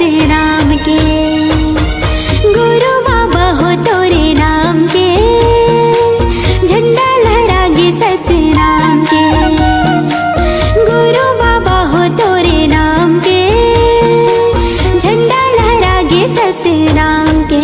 सतनाम के। गुरु बाबा हो तोरे नाम के, झंडा लहरागे सतनाम के। गुरु बाबा हो तोरे नाम के, झंडा लहरागे सतनाम के।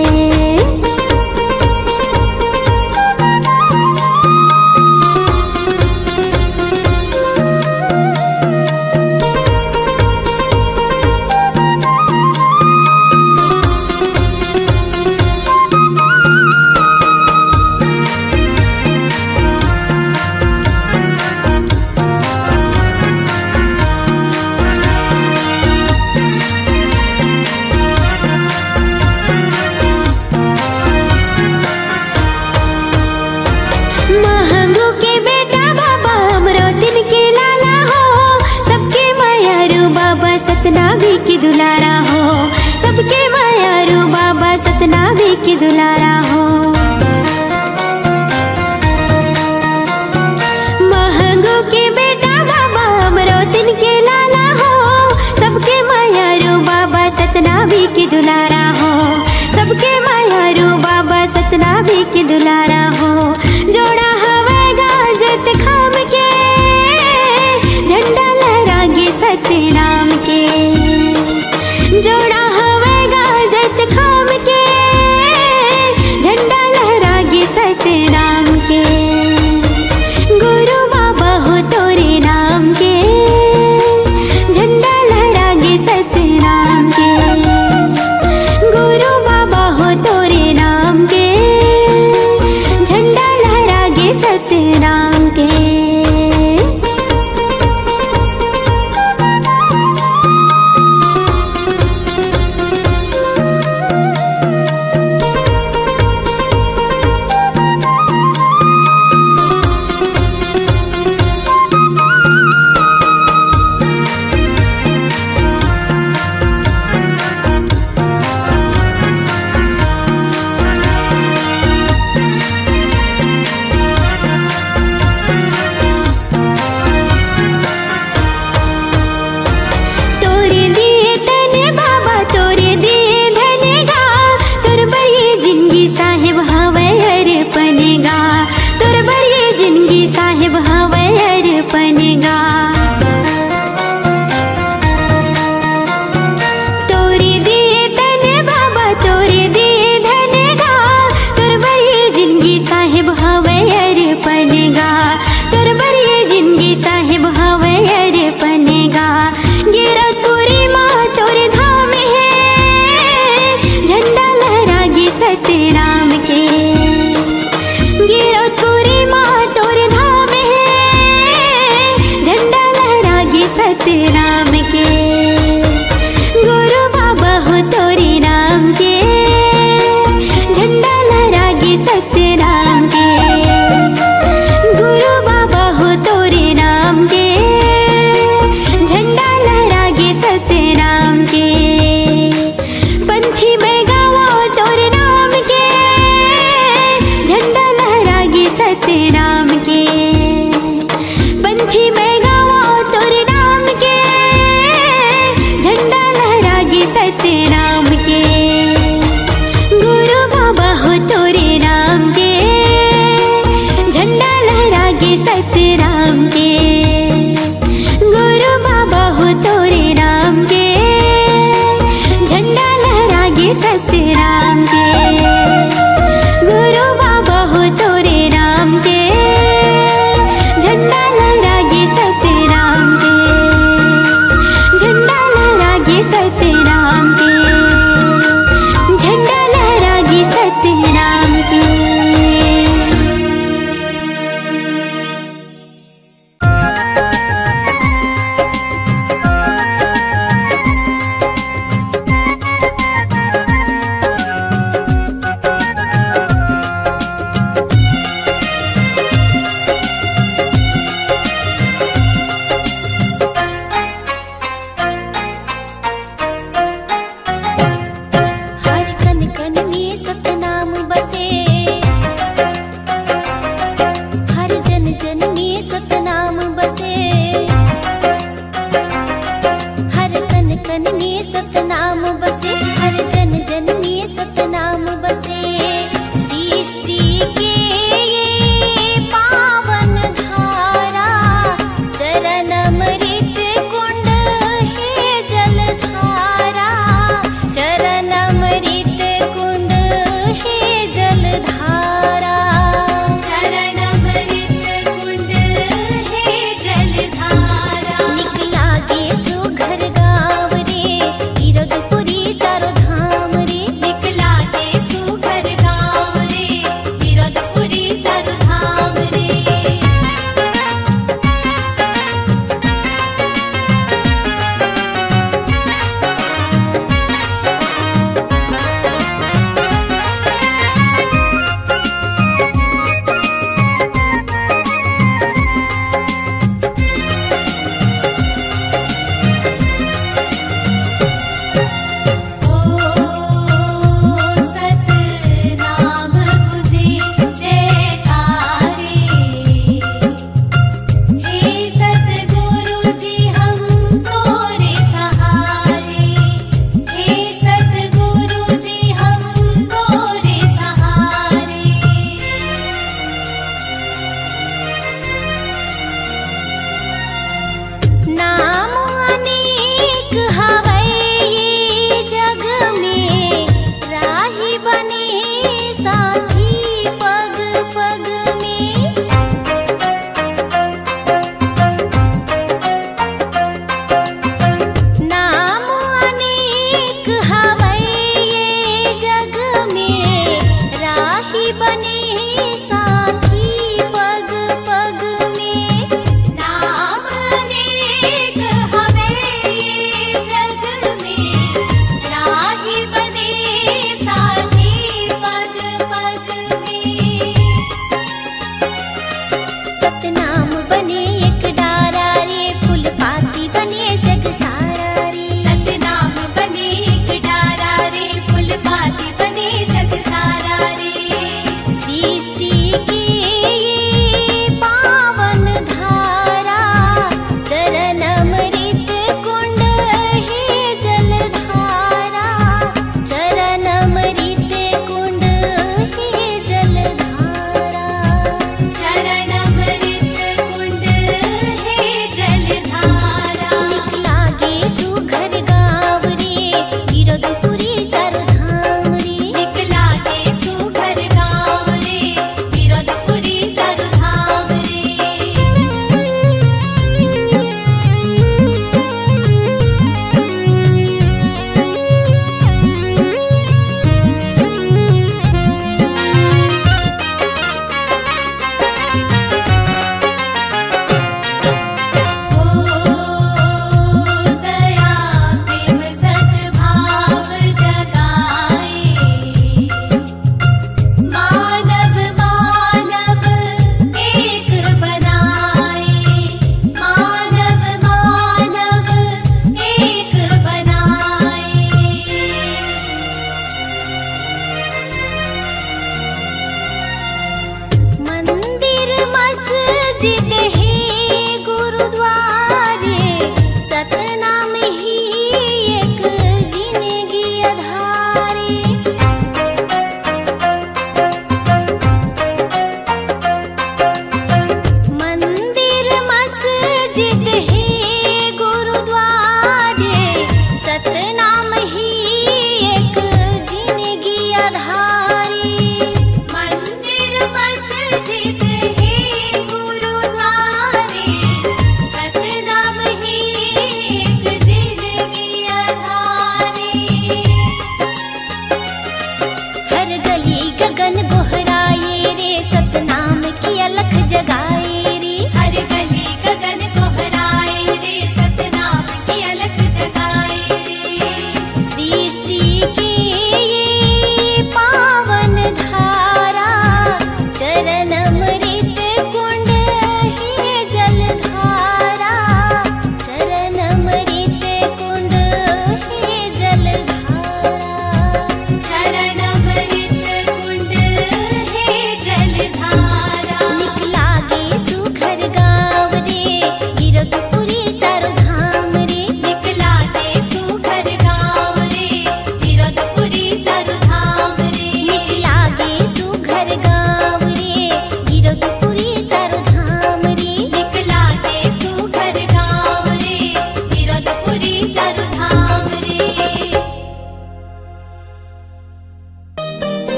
सतनामी की दुलारा हो, सबके मायारू बाबा सतनामी की दुलारा हो। महंगू के बेटा बाबा अमरोतिन के लाला हो, सबके मायारू बाबा सतनामी की दुलारा हो। सबके मायारू बाबा सतनामी की दुलारा हो। जोड़ा हवेगा जत खाम के, झंडा लहरागे सतनाम के।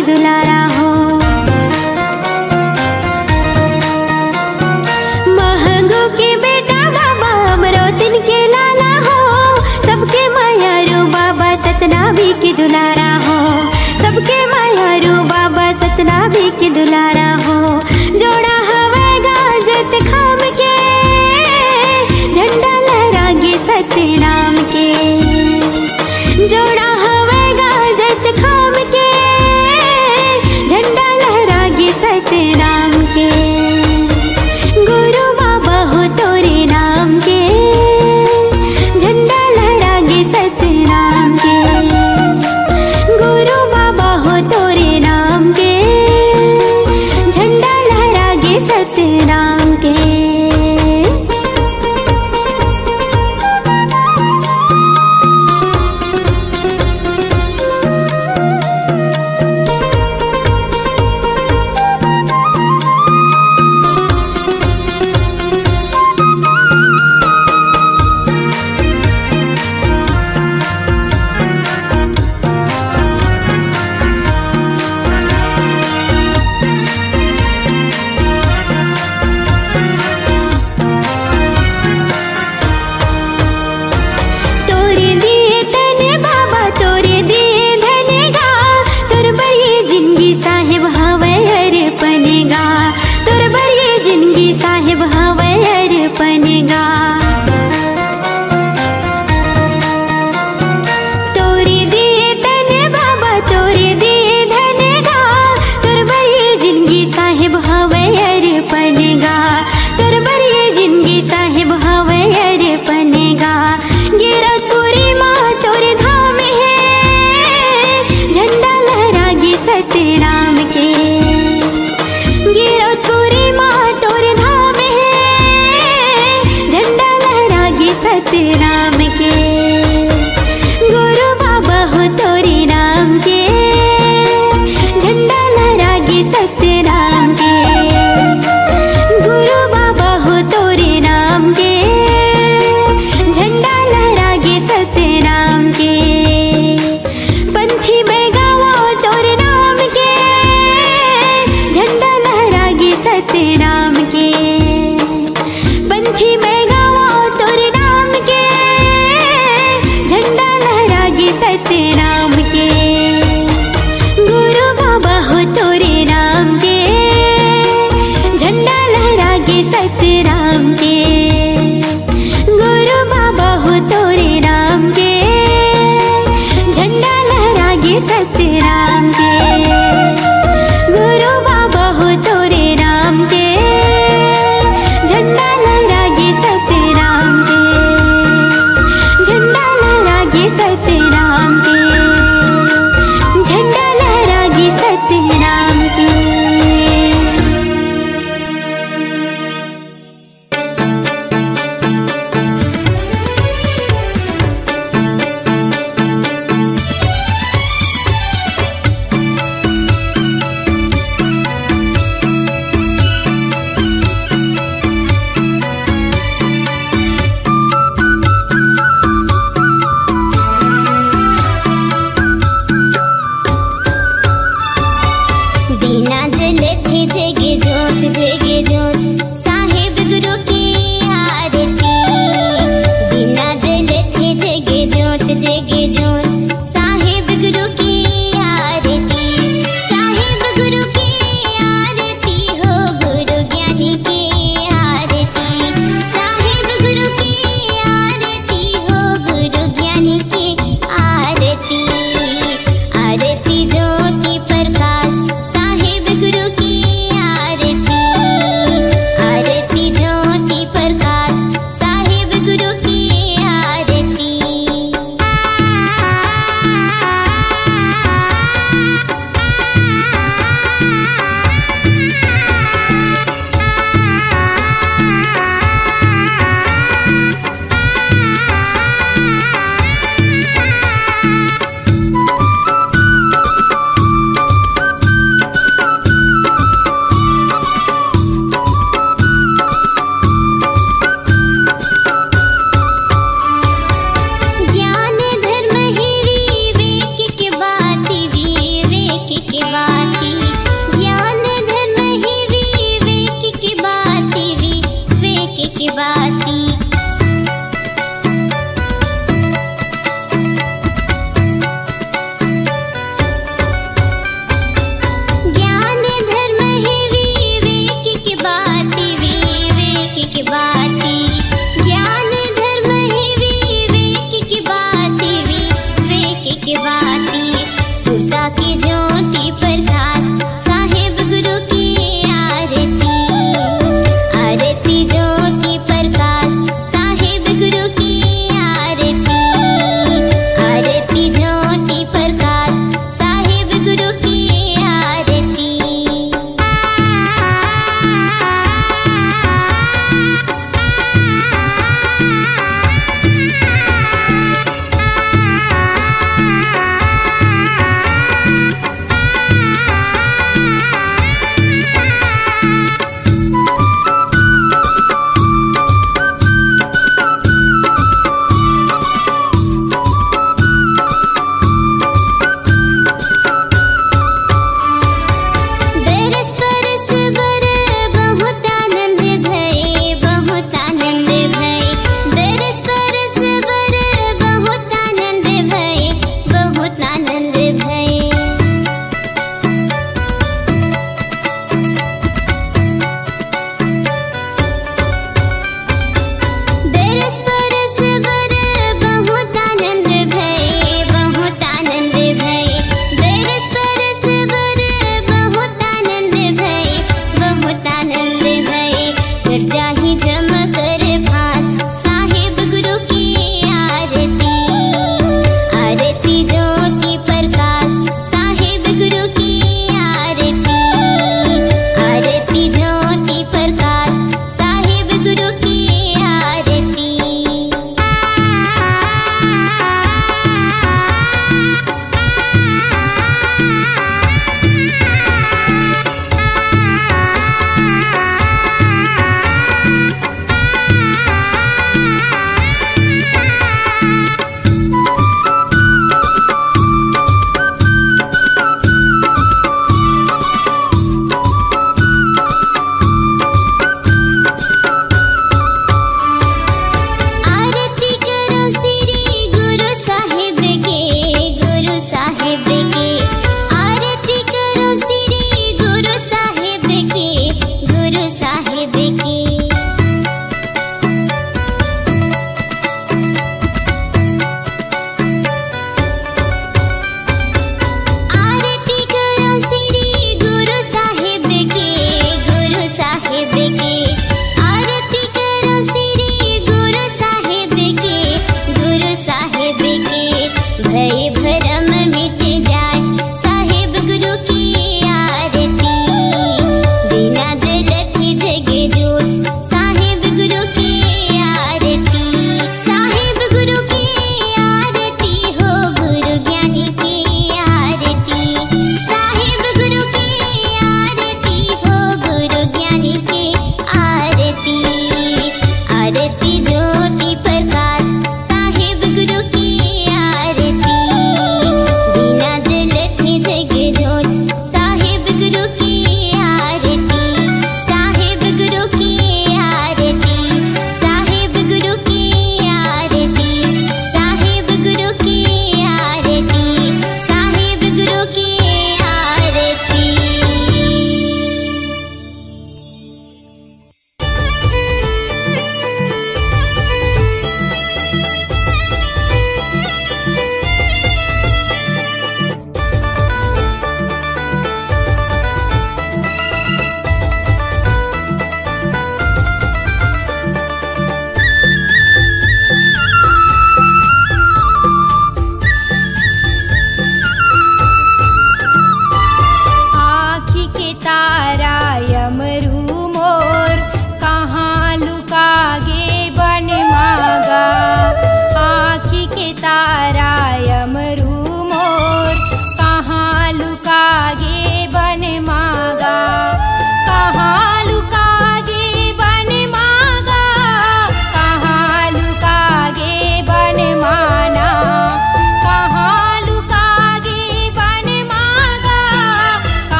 के दुलारा हो। महंगू के बेटा बाबा हमरो तिनके लाला हो, सबके मायारू बाबा सतनामी के दुलारा हो, सबके मायारू बाबा सतनामी के दुलारा हो। जोड़ा हवेगा जत खाम के, झंडा लहरागे सतनाम के। जोड़ा हवेगा जत खाम के,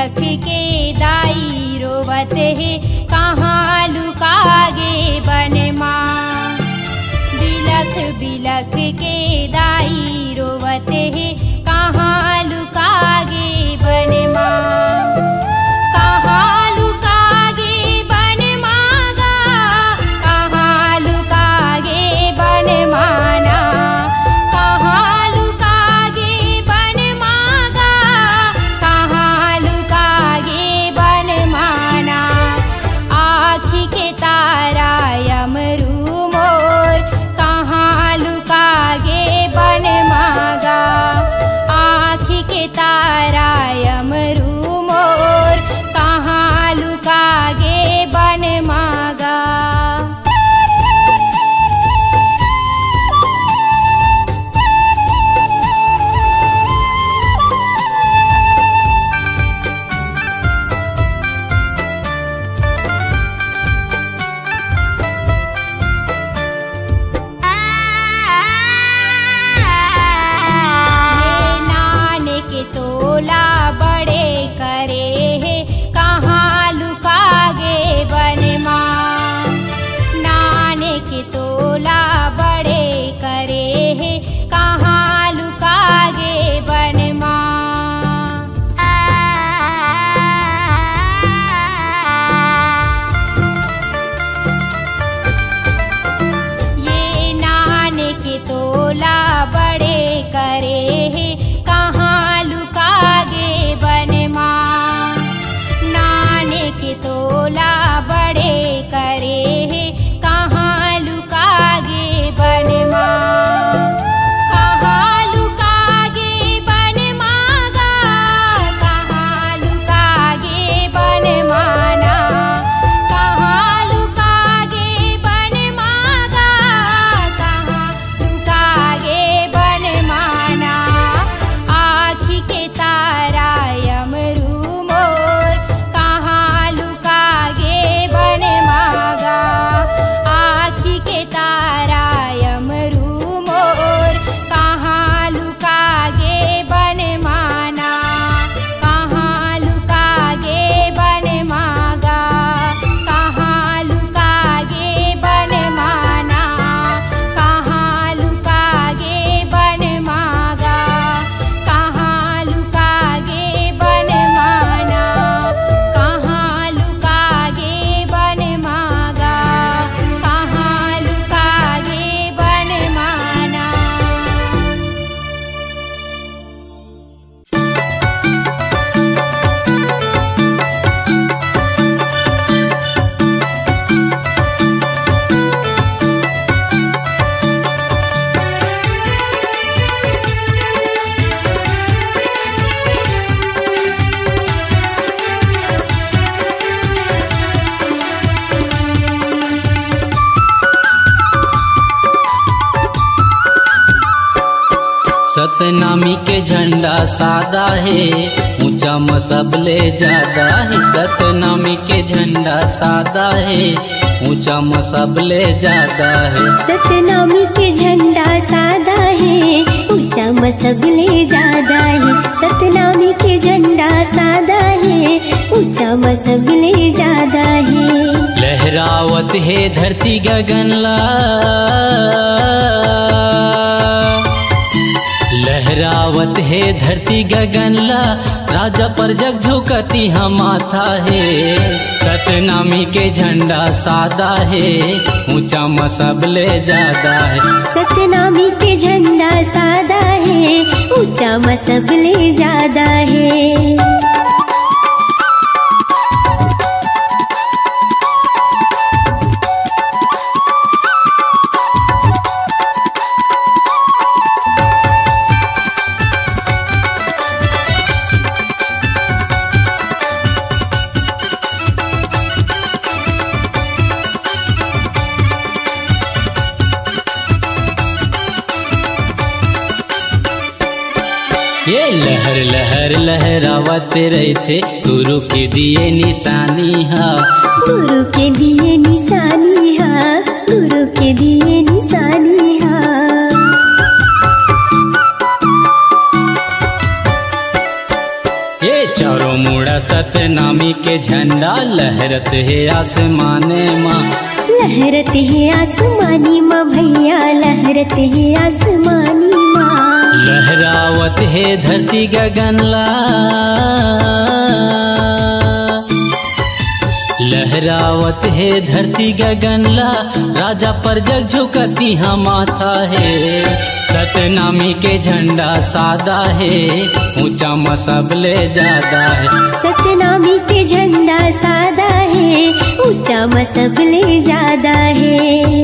बिलख के दाई रोवत है कहाँ लुकागे बन माँ। बिलख बिलख के दाई रोवत है कहाँ लुकागे बन माँ। कहाँ लुकागे बन मागा, कहाँ लुकागे बन माना। कहाँ लुकागे बन मागा, कहाँ लुकागे बन माना। आँखी के तारा यमरू मोर कहाँ लुकागे बन मागा। आँखी के तारा यमरू मोर कहाँ लुकागे बन मागा। ये नाने के तोला बड़े करे है कहाँ लुकागे बन माँ। नाने के तोला बड़े करे है कहाँ लुकागे बन माँ। ये नाने के तोला बड़े करे है कहाँ लुकागे बन माँ। नाने के तोला बड़े करे है कहाँ लुकागे बन माँ। कहाँ लुकागे बन मागा, कहाँ लुकागे बन माना। कहाँ लुकागे बन मागा, कहाँ लुकागे बन माना। आँखी के तारा यमरू मोर कहाँ लुकागे बन मागा। आँखी के तारा यमरू मोर कहाँ लुकागे बन माना। कहाँ लुकागे बन मागा, कहाँ लुकागे बन माना। कहाँ लुकागे बन मागा, कहाँ लुकागे बन माना। कहाँ लुकागे बन मागा, कहाँ लुकागे बन माना। सतनामी के झंडा सादा है, ऊंचा मसबले ज्यादा है। सतनामी के झंडा सादा है, ऊंचा मसबले ज्यादा है। सतनामी के झंडा सादा है, ऊंचा मसबले ज्यादा है। सतनामी के झंडा सादा है, ऊंचा मसबले ज्यादा है। लहरावत है धरती गगनला, लहरावत है धरती गगनला। राजा पर जग झुकती हम माथा है। सतनामी के झंडा सादा है, ऊंचा मसबले ज्यादा है। सतनामी के झंडा सादा है, ऊंचा मसबले ज्यादा है। ये लहर लहर लहरावत रहते गुरु के दिए निशानी हा। गुरु के दिए निशानी हा, गुरु के दिए निशानी हा। ये चारों मुड़ा देखा सतनामी के झंडा लहरत है आसमाने माँ। लहरत है आसमानी माँ भैया, लहरत है आसमानी माँ। लहरावत है धरती गगनला, लहरावत है धरती गगनला, राजा पर जग झुकती हाँ माथा है। सतनामी के झंडा सादा है, ऊंचा मसबले ज्यादा है। सतनामी के झंडा सादा है, ऊंचा मसबले ज्यादा है।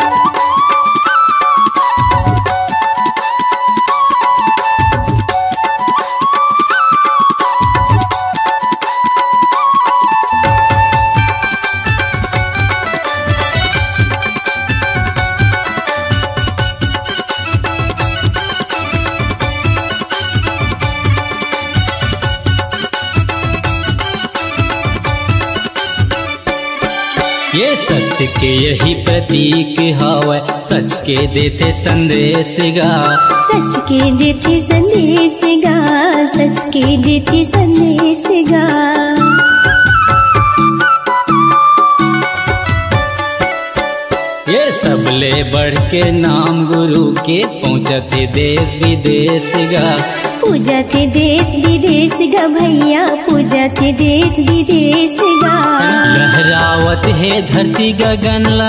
ये सत्य के यही प्रतीक हवै, सच के देते संदेश गा। सच के देते संदेश गा, सच के देते संदेश गा। ये सबले बढ़ के नाम गुरु के पहुँचते देश विदेश गा। पूजते देश विदेश गा भैया, पूजते देश विदेश गा। लहरावत है धरती गगनला,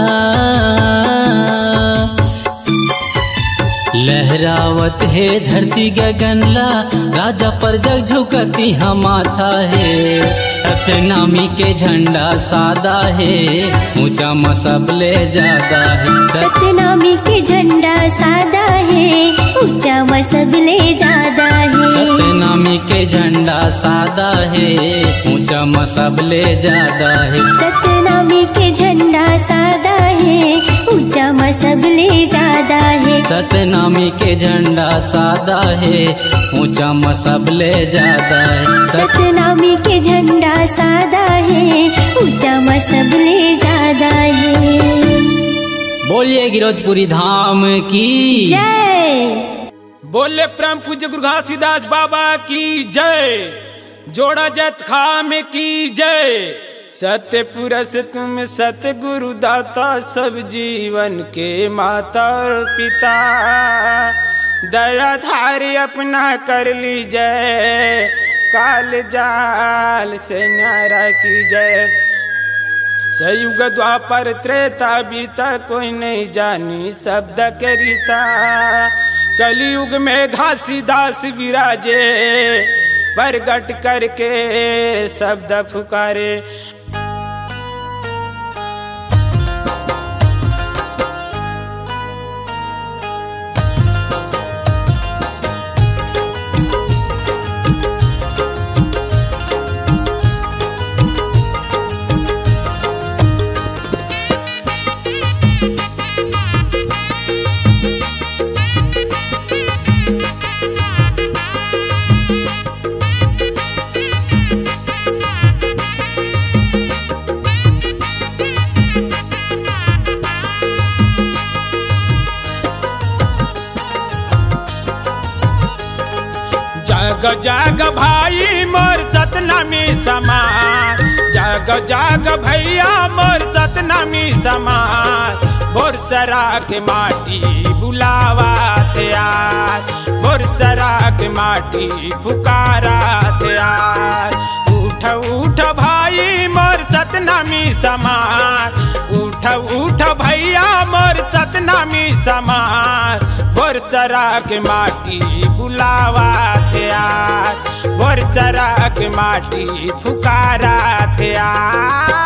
लहरावत है धरती गगनला, राजा पर जग झुकती हाँ माथा है। सतनामी के झंडा सादा है, ऊंचा मसबले ज्यादा है। सतनामी के झंडा सादा है, ऊंचा मसबले ज्यादा है। सतनामी के झंडा सादा है, ऊंचा मसबले ज्यादा है। सतनामी के झंडा सादा है, ऊंचा मसबले ज्यादा है। सतनामी के झंडा सादा है, ऊंचा मसबले ज्यादा है। सतनामी के झंडा सादा है, ऊंचा मसबले ज्यादा है। बोलिए गिरौदपुरी धाम की जय। बोले परम पूज्य गुरु घासीदास बाबा की जय। जोड़ा जत खाम की जय। सत्य पुरुष तुम सतगुरु दाता, सब जीवन के माता और पिता। दया धारी अपना कर ली जय, काल जाल से न्यारा की जय। सयुग द्वापर त्रेता बीता, कोई नहीं जानी शब्द के रीता। कलयुग में घासीदास विराजे, प्रगट करके शब्द पुकारे। जग जाग भाई मोर सतनामी समाज, जग जाग भैया मोर सतनामी समाज। बोरसरा के माटी बुलावा थे आज, बोरसरा के माटी पुकारा थे आज। उठ उठ भाई मोर सतनामी समाज, उठ उठ भैया मोर सतनामी समाज। बोरसरा के माटी बुलावा थे आज, बोरसरा के माटी पुकारा थे आज।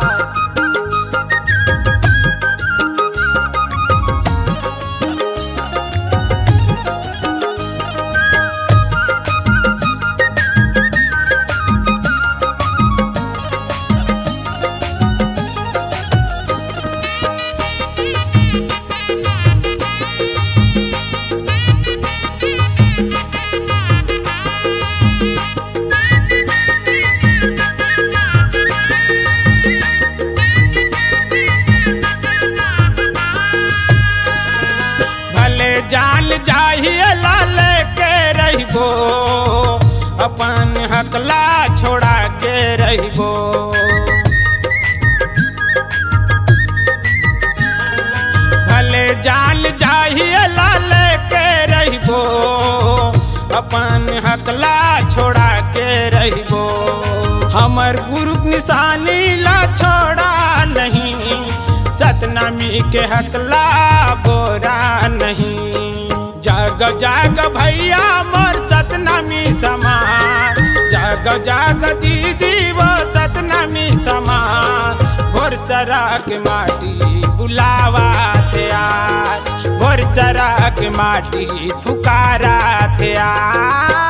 जान जाहिए लाल के रहिबो, अपन हकला छोड़ हमर गुरु निशानी ला छोड़ा नहीं, सतनामी के हकला बोरा नहीं। जाग जाग भैया मोर सतनामी समाज, जाग जाग दीदी वो सतनामी समाज। भोर सरा के माटी बुलावा थे आज, भोर सरा के माटी पुकारा थे आज।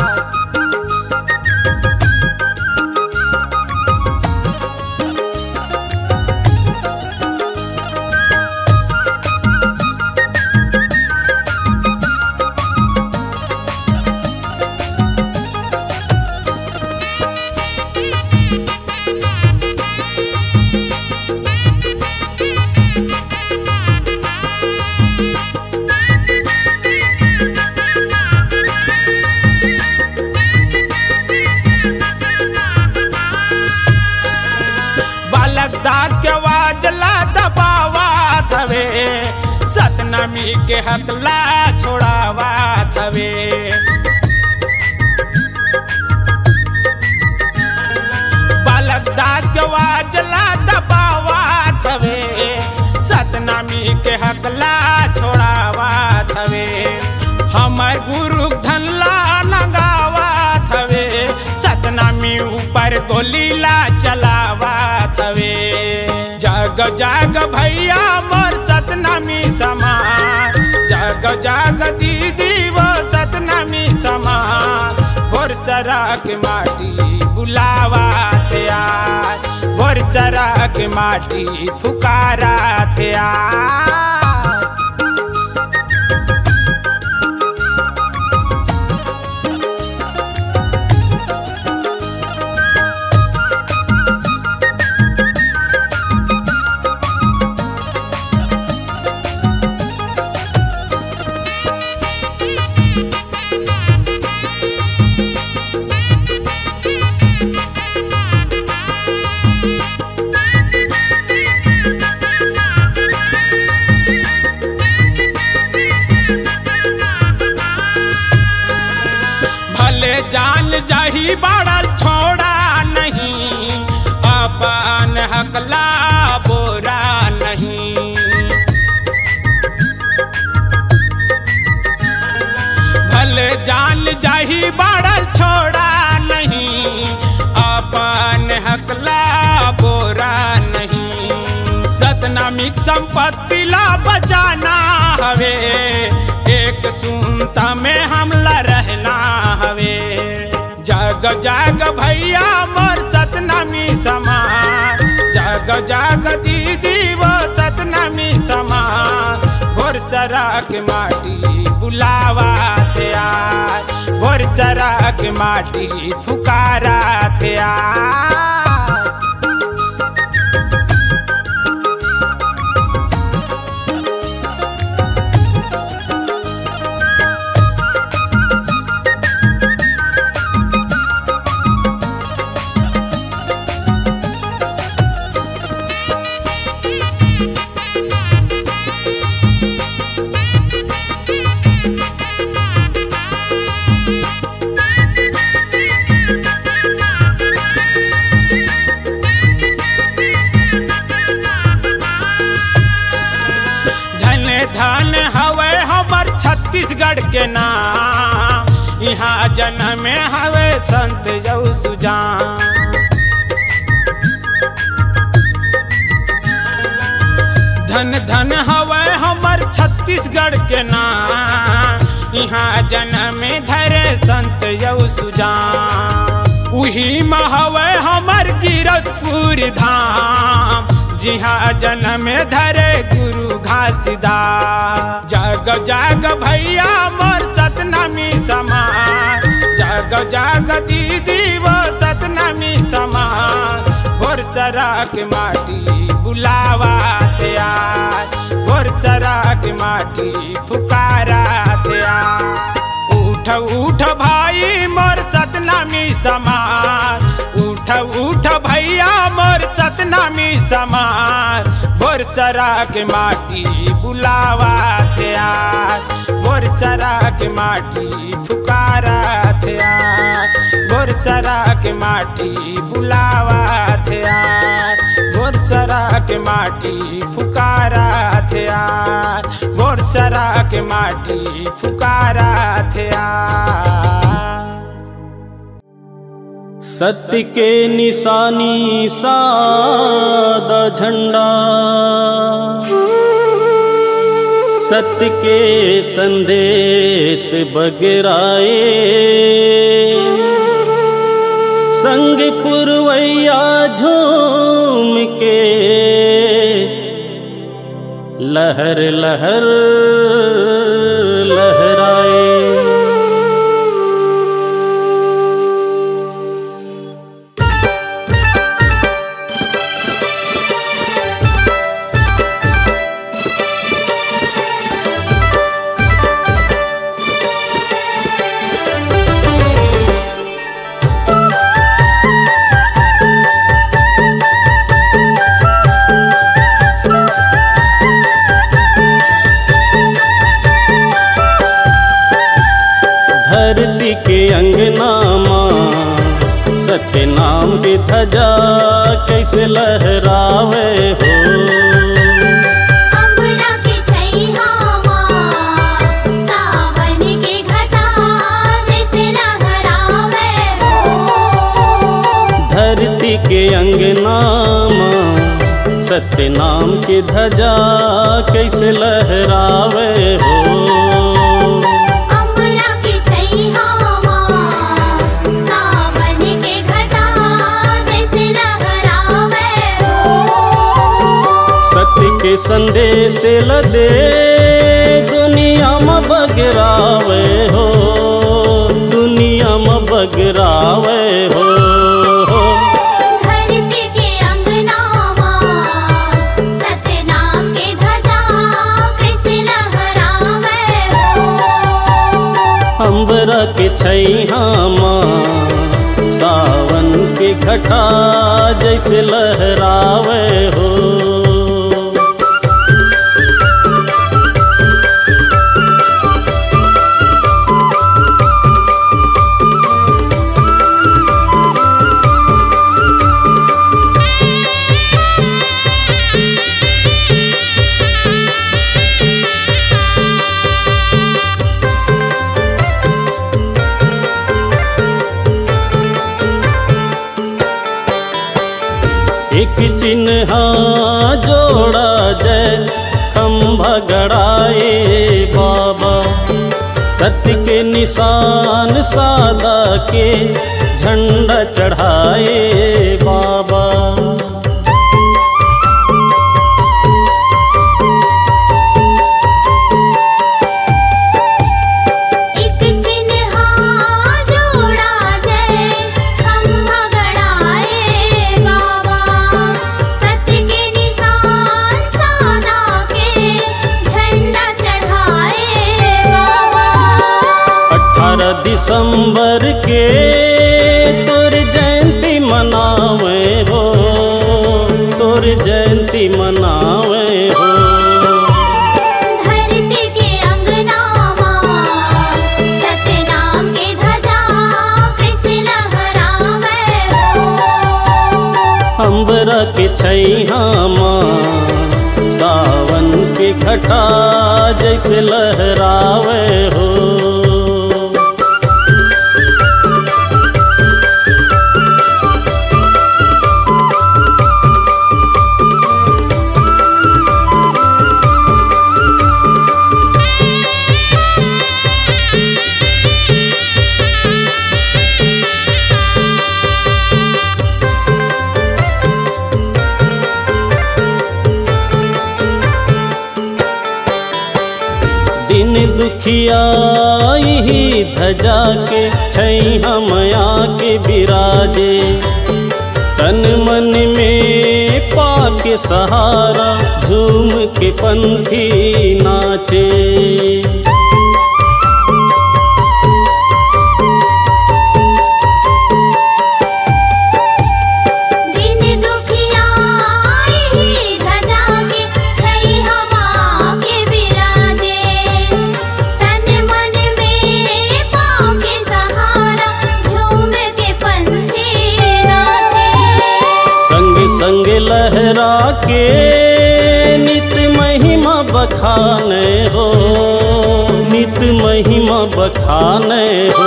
दास के वाजला दबावा थवे, सतनामी के हकला छोड़ावा थवे। बालक दास के वाजला दबावा थवे, सतनामी के हकला छोड़ावा थवे। हमर गुरु धनला नगावा थवे, सतनामी ऊपर गोलीला चलावा थवे। जाग जाग भैया मोर सतनामी समाज, जाग जाग दीदी वो सतनामी समाज। भोर सरा के माटी बुलावा थे आज, भोर सरा के माटी पुकारा थे आज। जान जाही बाड़ल छोड़ा नहीं, अपन हकला बोरा नहीं। भले जान जाही बाड़ल छोड़ा नहीं, अपन हकला बोरा नहीं। सतनामी संपत्ति ला बचाना हवे, एक सुनता में हमला रहना हवे। जाग जाग भैया मोर सतनामी समाज, जाग जाग दीदी वो सतनामी समाज। भोर सरा के माटी बुलावा थे आज, भोर सरा के माटी पुकारा थे आज। धन हवे हमर छत्तीसगढ़ के नाम, यहाँ जन्म हवे संत जऊ सुजान। धन धन हवे हमर छत्तीसगढ़ के नाम, यहाँ जन्म धरे संत जऊ सुजान। उही में हवे हमर गिरधपुर धाम, जिहाँ जन्म धरे गुरु घासीदास। जाग जाग भैया मोर सतनामी समाज, जाग जाग दीदी वो सतनामी समाज। भोर सरा के माटी बुलावा थे आज, भोर सरा के माटी पुकारा थे आज। उठ उठ भाई मोर सतनामी समाज, उठ उठ भैया मोर सतनामी समाज। भोर सरा के माटी बुलावा थे आज, भोर सरा के माटी पुकारा थे आज। मोरसरा के माटी बुलावा थे यार, मोरसरा के माटी फुकारा थे यार, मोरसरा के माटी फुकारा थे यार। सत्य के निशानी सादा झंडा, सत्य के संदेश बगराए, संग पुरवैया झूम के लहर लहर लहराए। धरती के अंगना माँ सत्य नाम की ध्वजा कैसे लहरावे हो। अंबरा के छैया माँ सावन के घटा जैसे लहरावे हो। धरती के अंगना माँ सत्य नाम की ध्वजा कैसे लहरावे हो। के संदेश लदे दुनिया में बगरावे हो, दुनिया में बगरावे हो। धरती के अंगना माँ सत्य नाम के ध्वजा कैसे लहरावे हो। अंबरा के छैया माँ सावन के घटा जैसे लहरावे हो। एक चिन्ह जोड़ा जय खंभा गड़ाए बाबा, सत्य के निशान सादा के झंडा चढ़ाए बाबा। दिसंबर के तोर जयंती मनावे हो, तोर जयंती मनावे हो। धरती के अंगना माँ सत्य नाम के ध्वजा कैसे लहरावे हो। अंबरा के छैया माँ सावन के घटा जैसे लहरावे हो। दिन दुखिया ही ध्वजा के छैया माया के बिराजे, तन मन में पाके सहारा झूम के पंथी नाचे। के संग लहरा के नित महिमा बखाने हो, नित महिमा बखाने हो।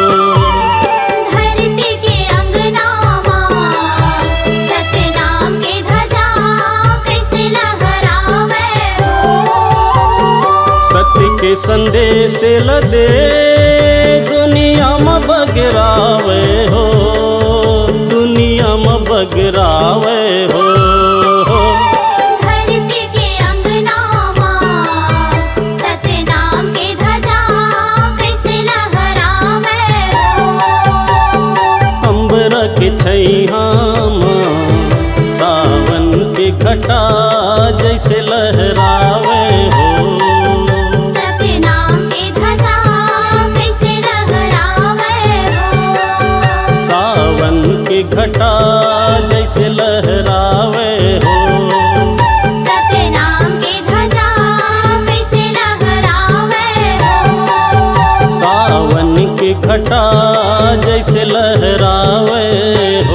धरती के अंगनामा सतनाम के ध्वजा कैसे लहरावे हो। सत्य के संदेश लदे दुनिया में बगरावे हो, दुनिया में बगरावे हो। धरती के अंगनामा सतनाम के ध्वजा कैसे लहरावे हो। अंबरा के छैया सावन के घटा जैसे लहरावे हो। सतनाम के ध्वजा कैसे लहरावे हो। सावन के घटा जैसे लहरावे हो। सतनाम के ध्वजा कैसे लहरावे हो। सावन के घटा जैसे लहरावे हो।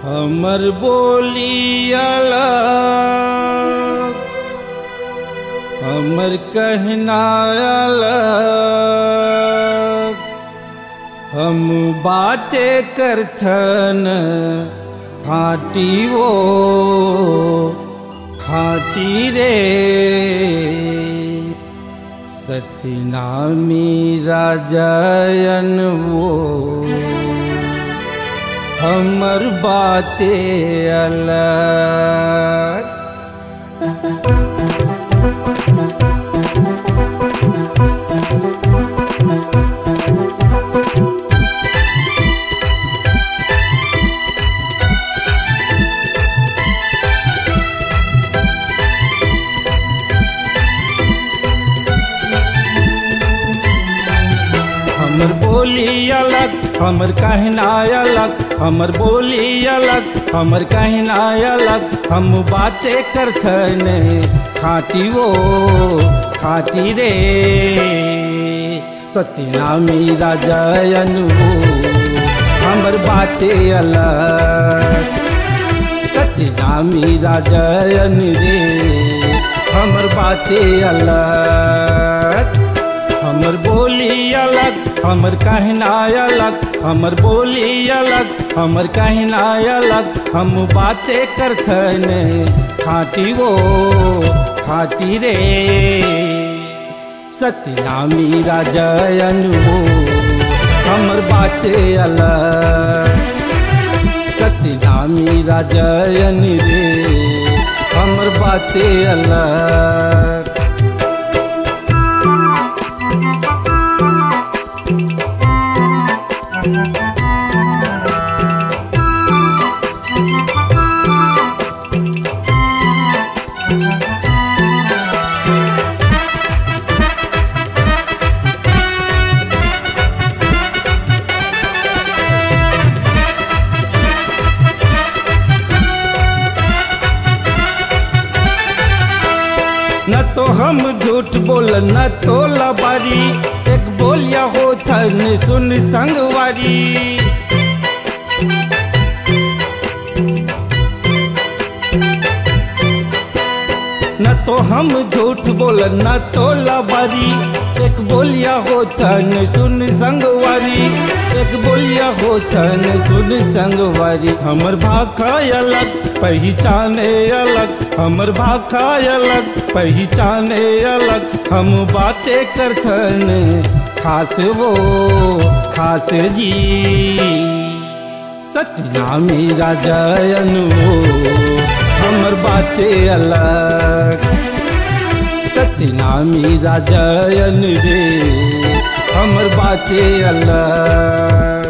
हमर बोली अलग, हमर कहना अलग, हम बातें करथन खाटी वो खाटी रे, सतनामी राजयन वो हमर बातें अलग। हमर बोली अलग, हमर कहना अलग, हमर बोली अलग, हमर कहना अलग, हम बातें करथन खाटी वो खाटी रे, सतनामी राजयन वो हमर बातें अलग, सतनामी राजयन रे हमर बातें अलग। हमर बोली अलग, हमर कहना अलग, हमर बोली अलग, हमर कहना अलग, हम बातें करथन खाटी वो खाटी रे, सतनामी राजयन वो हमर बातें अलग, सतनामी राजयन रे हमर बातें अलग। न तो हम झूठ बोल न तो लबारी, एक बोलिया होथन सुन संगवारी, न तो हम झूठ बोल न तो लबारी, एक बोलिया होथन सुन संगवारी, एक बोलिया होथन सुन संगवारी। हमर भाखा अलग पहचाने अलग, हमर भाखा अलग पहचाने अलग, हम बातें करथन खास वो खास जी, सतनामी राजयन वो हमर बातें अलग, सतनामी राजयन रे हमर बातें अलग।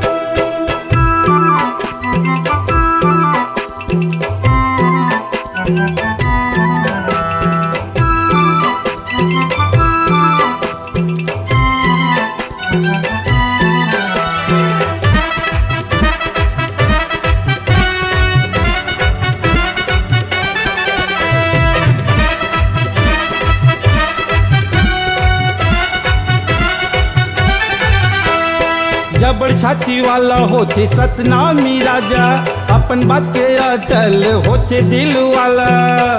जबड़ छाती वाला होते सतनामी राजा, अपन बात के अटल होते दिल वाला,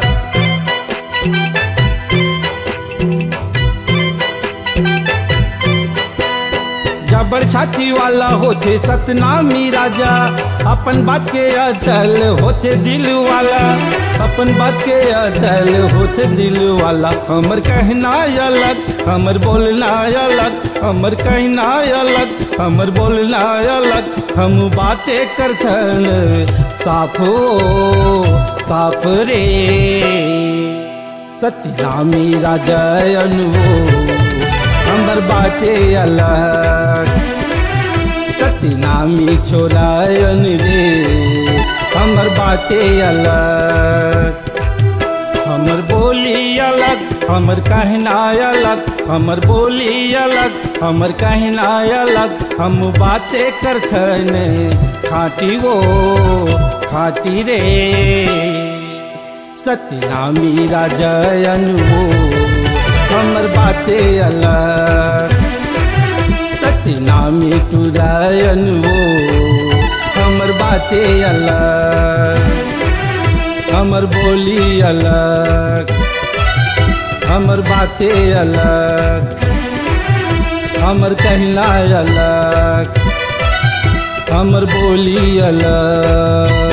जबड़ छाती वाला होते सतनामी राजा, अपन बात के अटल होते दिल वाला, अपन बात के अटल होते दिल वाला। हमर कहना अलग, हमर बोलना अलग, हमर कहना अलग, हमर बोलना अलग, हम बातें करथन साफ साफ रे, सतनामी राजयन वो हमर बातें अलग, सतनामी छोरायन रे हमर बातें अलग। हमर बोली अलग, हमर कहना अलग, हमर बोली अलग, हमर कहना अलग, हम बातें करथन खाटी वो खाटी रे, सतनामी राजयन वो हमर बातें अलग, सतनामी टुरायन वो हम हमर बातें अलग, हमर बोली अलग, हमर बातें अलग, हमर कहना अलग, हमर बोली अलग।